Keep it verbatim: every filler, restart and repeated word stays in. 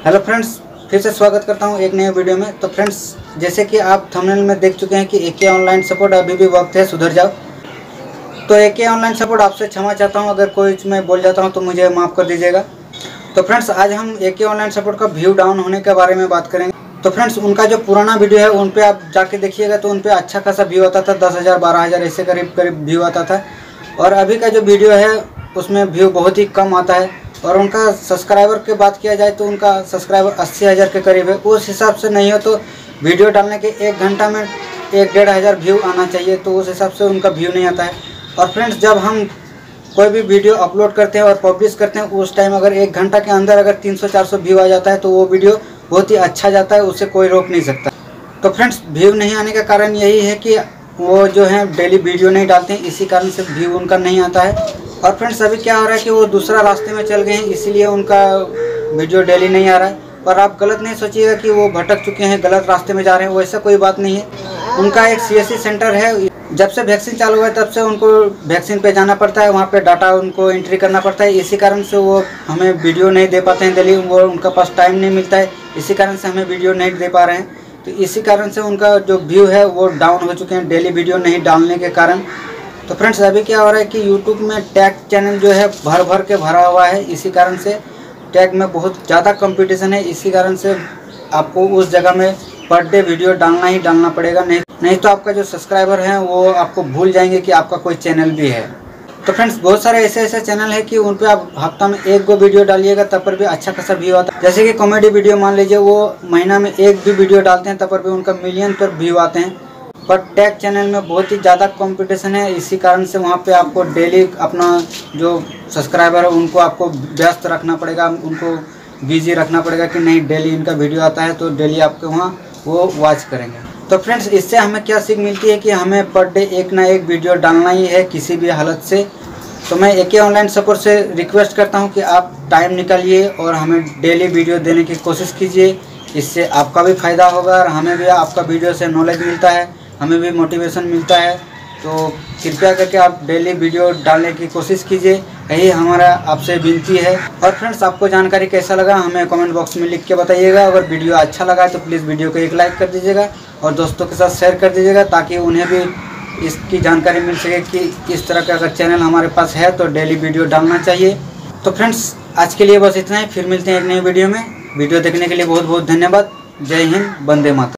Hello friends, फिर से स्वागत करता हूं एक नए वीडियो में। तो फ्रेंड्स, जैसे कि आप थंबनेल में देख चुके हैं कि एके ऑनलाइन सपोर्ट अभी भी वक्त है, सुधर जाओ। तो एके ऑनलाइन सपोर्ट आपसे क्षमा चाहता हूं, अगर कोई मैं बोल जाता हूं तो मुझे माफ़ कर दीजिएगा। तो फ्रेंड्स, आज हम एके ऑनलाइन सपोर्ट का व्यू डाउन होने के बारे में बात करेंगे। तो फ्रेंड्स, उनका जो पुराना वीडियो है उन पर आप जाके देखिएगा तो उन पर अच्छा खासा व्यू आता था, दस हज़ार बारह हज़ार ऐसे करीब करीब व्यू आता था। और अभी का जो वीडियो है उसमें व्यू बहुत ही कम आता है। और उनका सब्सक्राइबर की बात किया जाए तो उनका सब्सक्राइबर अस्सी हज़ार के करीब है। उस हिसाब से नहीं हो तो वीडियो डालने के एक घंटा में एक डेढ़ हज़ार व्यू आना चाहिए, तो उस हिसाब से उनका व्यू नहीं आता है। और फ्रेंड्स, जब हम कोई भी वीडियो अपलोड करते हैं और पब्लिश करते हैं उस टाइम अगर एक घंटा के अंदर अगर तीन सौ चार सौ व्यू आ जाता है तो वो वीडियो बहुत ही अच्छा जाता है, उसे कोई रोक नहीं सकता। तो फ्रेंड्स, व्यू नहीं आने का कारण यही है कि वो जो है डेली वीडियो नहीं डालते हैं, इसी कारण से व्यू उनका नहीं आता है। और फ्रेंड्स, अभी क्या हो रहा है कि वो दूसरा रास्ते में चल गए हैं, इसीलिए उनका वीडियो डेली नहीं आ रहा है। पर आप गलत नहीं सोचिएगा कि वो भटक चुके हैं, गलत रास्ते में जा रहे हैं, वैसा कोई बात नहीं है। उनका एक सीएससी सेंटर है, जब से वैक्सीन चालू हुआ है तब से उनको वैक्सीन पे जाना पड़ता है, वहाँ पे डाटा उनको एंट्री करना पड़ता है। इसी कारण से वो हमें वीडियो नहीं दे पाते हैं डेली, वो उनका पास टाइम नहीं मिलता है, इसी कारण से हमें वीडियो नहीं दे पा रहे हैं। तो इसी कारण से उनका जो व्यू है वो डाउन हो चुके हैं डेली वीडियो नहीं डालने के कारण। तो फ्रेंड्स, अभी क्या हो रहा है कि यूट्यूब में टैग चैनल जो है भर भर के भरा हुआ है, इसी कारण से टैग में बहुत ज़्यादा कंपटीशन है। इसी कारण से आपको उस जगह में पर डे वीडियो डालना ही डालना पड़ेगा, नहीं नहीं तो आपका जो सब्सक्राइबर है वो आपको भूल जाएंगे कि आपका कोई चैनल भी है। तो फ्रेंड्स, बहुत सारे ऐसे ऐसे चैनल है कि उन पर आप हफ्ता में एक दो वीडियो डालिएगा तब पर भी अच्छा खासा व्यू आता है। जैसे कि कॉमेडी वीडियो मान लीजिए, वो महीना में एक भी वीडियो डालते हैं तब पर भी उनका मिलियन पर व्यू आते हैं। पर टैग चैनल में बहुत ही ज़्यादा कंपटीशन है, इसी कारण से वहाँ पे आपको डेली अपना जो सब्सक्राइबर है उनको आपको व्यस्त रखना पड़ेगा, उनको बिजी रखना पड़ेगा कि नहीं डेली इनका वीडियो आता है तो डेली आपके वहाँ वो वॉच करेंगे। तो फ्रेंड्स, इससे हमें क्या सीख मिलती है कि हमें पर डे एक ना एक वीडियो डालना ही है किसी भी हालत से। तो मैं एके ऑनलाइन सपोर्ट से रिक्वेस्ट करता हूँ कि आप टाइम निकालिए और हमें डेली वीडियो देने की कोशिश कीजिए, इससे आपका भी फ़ायदा होगा और हमें भी आपका वीडियो से नॉलेज मिलता है, हमें भी मोटिवेशन मिलता है। तो कृपया करके आप डेली वीडियो डालने की कोशिश कीजिए, यही हमारा आपसे विनती है। और फ्रेंड्स, आपको जानकारी कैसा लगा हमें कमेंट बॉक्स में लिख के बताइएगा। अगर वीडियो अच्छा लगा तो प्लीज़ वीडियो को एक लाइक कर दीजिएगा और दोस्तों के साथ शेयर कर दीजिएगा, ताकि उन्हें भी इसकी जानकारी मिल सके कि इस तरह का अगर चैनल हमारे पास है तो डेली वीडियो डालना चाहिए। तो फ्रेंड्स, आज के लिए बस इतना ही, फिर मिलते हैं एक नई वीडियो में। वीडियो देखने के लिए बहुत बहुत धन्यवाद। जय हिंद, वंदे मातरम।